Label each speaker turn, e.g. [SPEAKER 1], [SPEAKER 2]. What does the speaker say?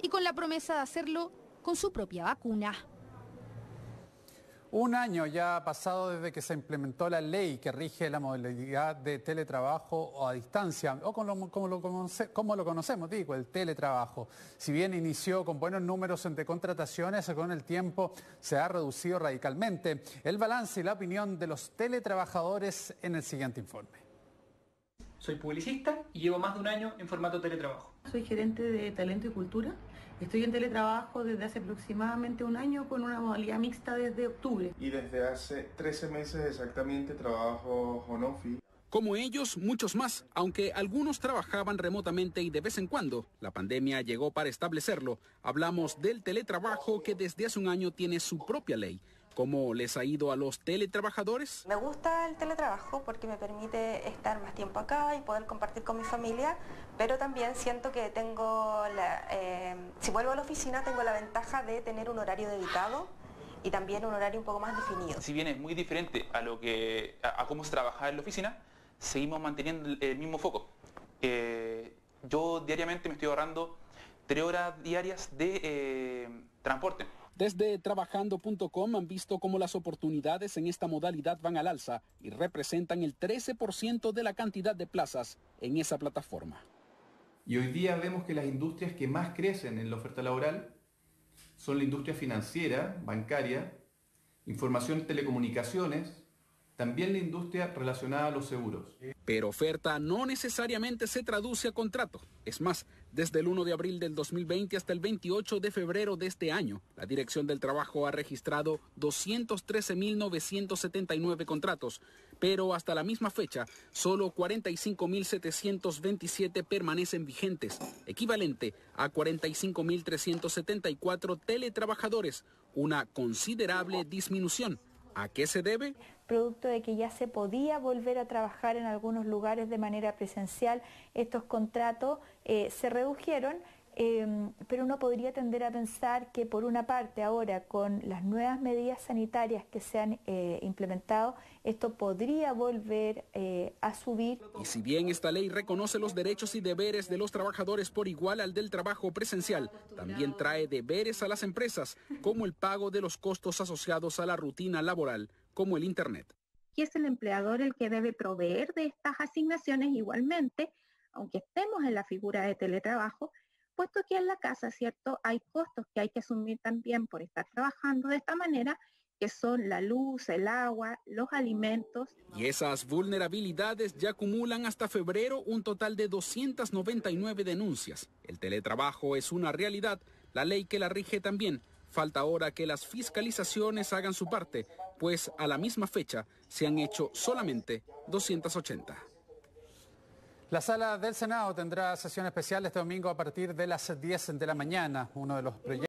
[SPEAKER 1] y con la promesa de hacerlo con su propia vacuna.
[SPEAKER 2] Un año ya ha pasado desde que se implementó la ley que rige la modalidad de teletrabajo o a distancia, o como lo conocemos, digo, el teletrabajo. Si bien inició con buenos números de contrataciones, con el tiempo se ha reducido radicalmente. El balance y la opinión de los teletrabajadores en el siguiente informe.
[SPEAKER 3] Soy publicista y llevo más de un año en formato teletrabajo.
[SPEAKER 4] Soy gerente de talento y cultura. Estoy en teletrabajo desde hace aproximadamente un año con una modalidad mixta desde octubre.
[SPEAKER 5] Y desde hace 13 meses exactamente trabajo home office.
[SPEAKER 6] Como ellos, muchos más, aunque algunos trabajaban remotamente y de vez en cuando. La pandemia llegó para establecerlo. Hablamos del teletrabajo que desde hace un año tiene su propia ley. ¿Cómo les ha ido a los teletrabajadores?
[SPEAKER 7] Me gusta el teletrabajo porque me permite estar más tiempo acá y poder compartir con mi familia, pero también siento que si vuelvo a la oficina tengo la ventaja de tener un horario dedicado y también un horario un poco más definido.
[SPEAKER 8] Si bien es muy diferente a cómo se trabaja en la oficina, seguimos manteniendo el mismo foco. Yo diariamente me estoy ahorrando 3 horas diarias de transporte.
[SPEAKER 6] Desde trabajando.com han visto cómo las oportunidades en esta modalidad van al alza y representan el 13% de la cantidad de plazas en esa plataforma.
[SPEAKER 9] Y hoy día vemos que las industrias que más crecen en la oferta laboral son la industria financiera, bancaria, información y telecomunicaciones, también la industria relacionada a los seguros.
[SPEAKER 6] Pero oferta no necesariamente se traduce a contrato. Es más, desde el 1 de abril del 2020 hasta el 28 de febrero de este año, la Dirección del Trabajo ha registrado 213.979 contratos, pero hasta la misma fecha, solo 45.727 permanecen vigentes, equivalente a 45.374 teletrabajadores, una considerable disminución. ¿A qué se debe?
[SPEAKER 10] Producto de que ya se podía volver a trabajar en algunos lugares de manera presencial, estos contratos se redujeron, pero uno podría tender a pensar que por una parte ahora con las nuevas medidas sanitarias que se han implementado, esto podría volver a subir.
[SPEAKER 6] Y si bien esta ley reconoce los derechos y deberes de los trabajadores por igual al del trabajo presencial, también trae deberes a las empresas, como el pago de los costos asociados a la rutina laboral, como el Internet.
[SPEAKER 11] Y es el empleador el que debe proveer de estas asignaciones igualmente, aunque estemos en la figura de teletrabajo, puesto que en la casa, ¿cierto?, hay costos que hay que asumir también por estar trabajando de esta manera, que son la luz, el agua, los alimentos.
[SPEAKER 6] Y esas vulnerabilidades ya acumulan hasta febrero un total de 299 denuncias. El teletrabajo es una realidad, la ley que la rige también. Falta ahora que las fiscalizaciones hagan su parte, pues a la misma fecha se han hecho solamente 280.
[SPEAKER 2] La Sala del Senado tendrá sesión especial este domingo a partir de las 10 de la mañana. Uno de los proyectos